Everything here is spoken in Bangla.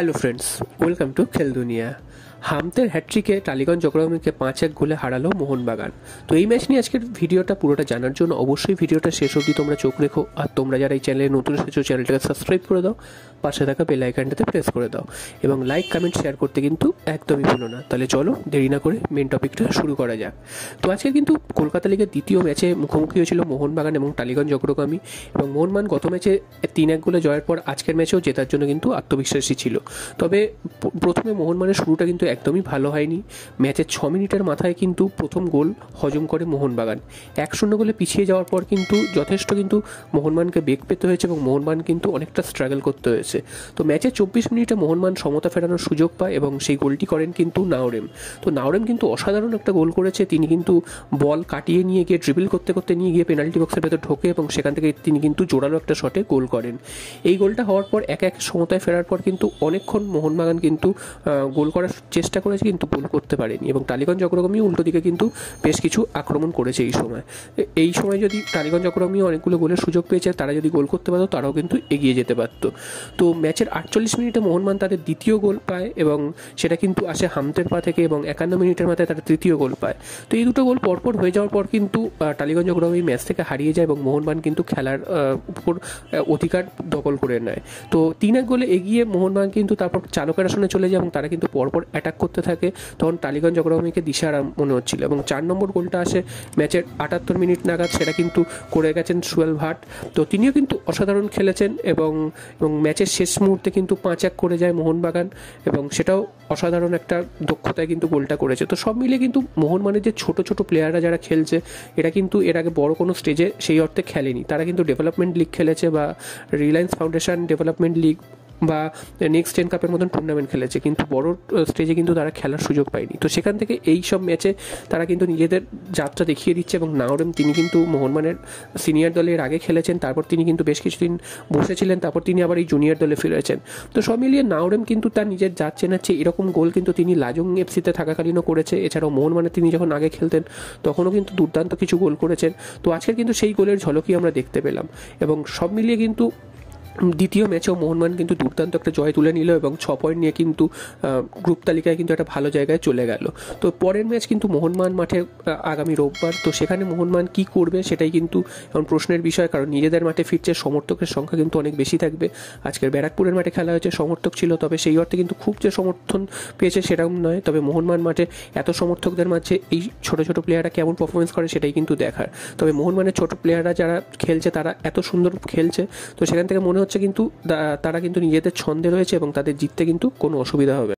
हेलो फ्रेंड्स, वेलकम टू खेल दुनिया। হামতের হ্যাট্রিকে টালিগঞ্জ জগড়ামিকে 5-1 গোলে হারালো মোহনবাগান। তো এই ম্যাচ নিয়ে আজকের ভিডিওটা পুরোটা জানার জন্য অবশ্যই ভিডিওটা শেষ অবধি তোমরা চোখ রেখো। আর তোমরা যারা এই চ্যানেলে নতুন এসেছো চ্যানেলটাকে সাবস্ক্রাইব করে দাও, পাশে থাকা বেল আইকনটাতে প্রেস করে দাও এবং লাইক কমেন্ট শেয়ার করতে কিন্তু একদমই ভুলো না। তাহলে চলো দেরি না করে মেন টপিকটা শুরু করা যাক। তো আজকে কিন্তু কলকাতা লিগের দ্বিতীয় ম্যাচে মুখোমুখি হয়েছিল মোহনবাগান এবং টালিগঞ্জ জগড়ামি, এবং মোহনবাগান গত ম্যাচে 3-1 গোলে জয়ের পর আজকের ম্যাচেও জেতার জন্য কিন্তু আত্মবিশ্বাসী ছিল। তবে প্রথমে মোহনবাগানের শুরুটা কিন্তু একদমই ভালো হয়নি। ম্যাচের 6 মিনিটের মাথায় কিন্তু প্রথম গোল হজম করে মোহনবাগান। 1-0 গোলে পিছিয়ে যাওয়ার পর কিন্তু যথেষ্ট কিন্তু মোহনবাগানকে বেগ পেতে হয়েছে এবং মোহনবাগান কিন্তু অনেকটা স্ট্রাগল করতে হয়েছে। তো ম্যাচের 24 মিনিটে মোহনবাগান সমতা ফেরানোর সুযোগ পায় এবং সেই গোলটি করেন কিন্তু নাওরেম। তো নাওরেম কিন্তু অসাধারণ একটা গোল করেছে। তিনি কিন্তু বল কাটিয়ে নিয়ে গিয়ে ড্রিবল করতে করতে নিয়ে গিয়ে পেনাল্টি বক্সের ভেতর ঢোকে এবং সেখান থেকে তিনি কিন্তু জোরালো একটা শটে গোল করেন। এই গোলটা হওয়ার পর এক সমতায় ফেরার পর কিন্তু অনেকক্ষণ মোহনবাগান কিন্তু গোল করার চেষ্টা করেছে, কিন্তু গোল করতে পারেনি এবং টালিগঞ্জ জগড়ামি উল্টো দিকে কিন্তু বেশ কিছু আক্রমণ করেছে এই সময় যদি টালিগঞ্জ জগড়ামি অনেকগুলো গোলের সুযোগ পেয়েছে, তারা যদি গোল করতে পারতো তারাও কিন্তু এগিয়ে যেতে পারতো। তো ম্যাচের 48 মিনিটে মোহনবাগান তাদের দ্বিতীয় গোল পায় এবং সেটা কিন্তু আসে হামতের পা থেকে, এবং 51 মিনিটের মাথায় তারা তৃতীয় গোল পায়। তো এই দুটো গোল পরপর হয়ে যাওয়ার পর কিন্তু টালিগঞ্জ জগড়ামি ম্যাচ থেকে হারিয়ে যায় এবং মোহনবাগান কিন্তু খেলার উপর অধিকার দখল করে নেয়। তো 3-1 গোলে এগিয়ে মোহনবাগান কিন্তু তারপর চালকের আসনে চলে যায় এবং তারা কিন্তু পরপর অ্যাটাক করতে থাকে। তখন টালিগঞ্জ জগড়ামিকে দিশাহারা মনে হচ্ছিল এবং 4 নম্বর গোলটা আসে ম্যাচের 78 মিনিট নাগাদ। সেটা কিন্তু করে গেছেন সুয়েল ভাট। তো তিনিও কিন্তু অসাধারণ খেলেছেন এবং ম্যাচের শেষ মুহূর্তে কিন্তু 5-1 করে যায় মোহনবাগান এবং সেটাও অসাধারণ একটা দক্ষতায় কিন্তু গোলটা করেছে। তো সব মিলিয়ে কিন্তু মোহনবাগানের যে ছোট ছোট প্লেয়াররা যারা খেলছে, এরা কিন্তু এর আগে বড় কোনো স্টেজে সেই অর্থে খেলেনি। তারা কিন্তু ডেভেলপমেন্ট লিগ খেলেছে বা রিলায়েন্স ফাউন্ডেশন ডেভেলপমেন্ট লিগ বা নেক্সট 10 কাপের মতন টুর্নামেন্ট খেলেছে, কিন্তু বড় স্টেজে কিন্তু তারা খেলার সুযোগ পায়নি। তো সেখান থেকে এই সব ম্যাচে তারা কিন্তু নিজেদের যাত্রা দেখিয়ে দিচ্ছে এবং নাওরেম তিনি কিন্তু মোহনবাগানের সিনিয়র দলে এর আগে খেলেছেন, তারপর তিনি কিন্তু বেশ কিছুদিন বসেছিলেন, তারপর তিনি আবার এই জুনিয়র দলে ফিরেছেন। তো সব মিলিয়ে নাওরেম কিন্তু তার নিজের জাত চেনাচ্ছে। এরকম গোল কিন্তু তিনি লাজং এফসিতে থাকাকালীনও করেছে। এছাড়াও মোহনবাগানে তিনি যখন আগে খেলতেন তখনও কিন্তু দুর্দান্ত কিছু গোল করেছেন। তো আজকের কিন্তু সেই গোলের ঝলকই আমরা দেখতে পেলাম এবং সব মিলিয়ে কিন্তু দ্বিতীয় ম্যাচেও মোহনবাগান কিন্তু দুর্দান্ত একটা জয় তুলে নিল এবং 6 পয়েন্ট নিয়ে কিন্তু গ্রুপ তালিকায় কিন্তু একটা ভালো জায়গায় চলে গেল। তো পরের ম্যাচ কিন্তু মোহনবাগান মাঠে আগামী রোববার। তো সেখানে মোহনবাগান কী করবে সেটাই কিন্তু এখন প্রশ্নের বিষয়, কারণ নিজেদের মাঠে ফিরছে, সমর্থকের সংখ্যা কিন্তু অনেক বেশি থাকবে। আজকের ব্যারাকপুরের মাঠে খেলা হয়েছে, সমর্থক ছিল, তবে সেই অর্থে কিন্তু খুব যে সমর্থন পেয়েছে সেরকম নয়। তবে মোহনবাগান মাঠে এত সমর্থকদের মাঝে এই ছোটো ছোটো প্লেয়াররা কেমন পারফরমেন্স করে সেটাই কিন্তু দেখার। তবে মোহনবাগানের ছোটো প্লেয়াররা যারা খেলছে তারা এত সুন্দর খেলছে, তো সেখান থেকে মনে হচ্ছে কিন্তু তারা কিন্তু নিজেদের ছন্দে রয়েছে এবং তাদের জিততে কিন্তু কোনো অসুবিধা হবে।